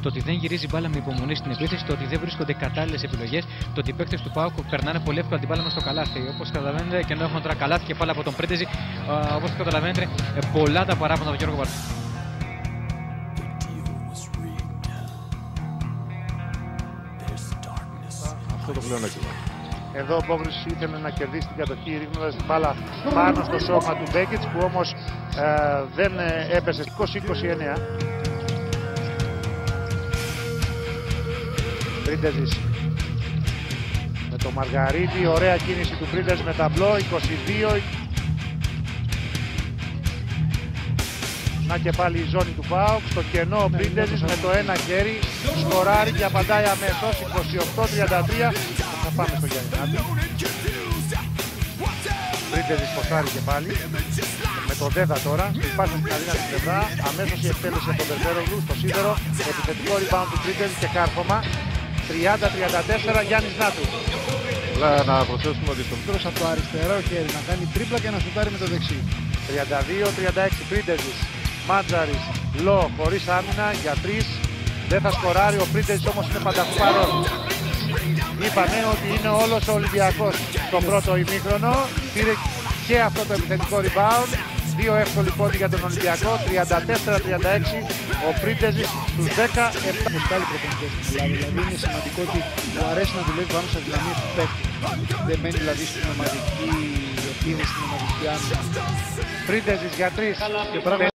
το ότι δεν γυρίζει μπάλα με υπομονή στην επίθεση, το ότι δεν βρίσκονται κατάλληλες επιλογές, το ότι οι παίκτες του ΠΑΟΚ περνάνε πολύ εύκολα την μπάλα μες στο καλάθι. Όπως καταλαβαίνετε, και ενώ έχουν τώρα καλάθι και πάλι από τον Πρίντεζη, όπως καταλαβαίνετε, πολλά τα παράπονα του Γιώργο Βαρδινάκη. Αυτό το πλεονέκτημα. Εδώ ο Μπόγρης ήθελε να κερδίσει την κατοχή ρίχνοντας την μπάλα πάνω στο σώμα του Μπέκιτς, που όμως δεν έπεσε. 20-29. Πρίντεζης με το Μαργαρίτη, ωραία κίνηση του Πρίντεζη με ταμπλό. 22. Να και πάλι η ζώνη του ΠΑΟΚ, στο κενό ο Πρίντεζης με το ένα χέρι σκοράρει και απαντάει αμέσως. 28-33. Θα πάμε στο Γιάννη. Πρίντεζης ποστάρει και πάλι με το Δέδα τώρα. Υπάρχει στην αδύνατη πλευρά, αμέσως η εκτέλεση από τον Μπερδέρογλου στο σίδερο. Επιθετικό rebound του Πρίντεζη και κάρφωμα. 30-34, Γιάννης Νάτου. Να προσθέσουμε ότι στο Τώρα από το αριστερό χέρι να κάνει τρίπλα και να σουτάρει με το δεξί. 32-36, Πρίντεζης, Μάντζαρης, Λο χωρίς άμυνα για 3. Δεν θα σκοράρει, ο Πρίντεζης όμως είναι πανταχού παρόν. Είπαμε ότι είναι όλος ο Ολυμπιακός στον πρώτο ημίχρονο. Πήρε και αυτό το επιθετικό rebound. Δύο εύκολοι πόντοι για τον Ολυμπιακό. 34-36, ο Πρίντεζης στους 17. Πάλι προπονητές στην Ελλάδα. Δηλαδή είναι σημαντικό ότι μου αρέσει να δουλεύει πάνω στα δυναμίες του παίκτη. Δεν μένει δηλαδή στην ομαδική επίδεση, στην ομαδική άμυνα. Πρίντεζης για 3.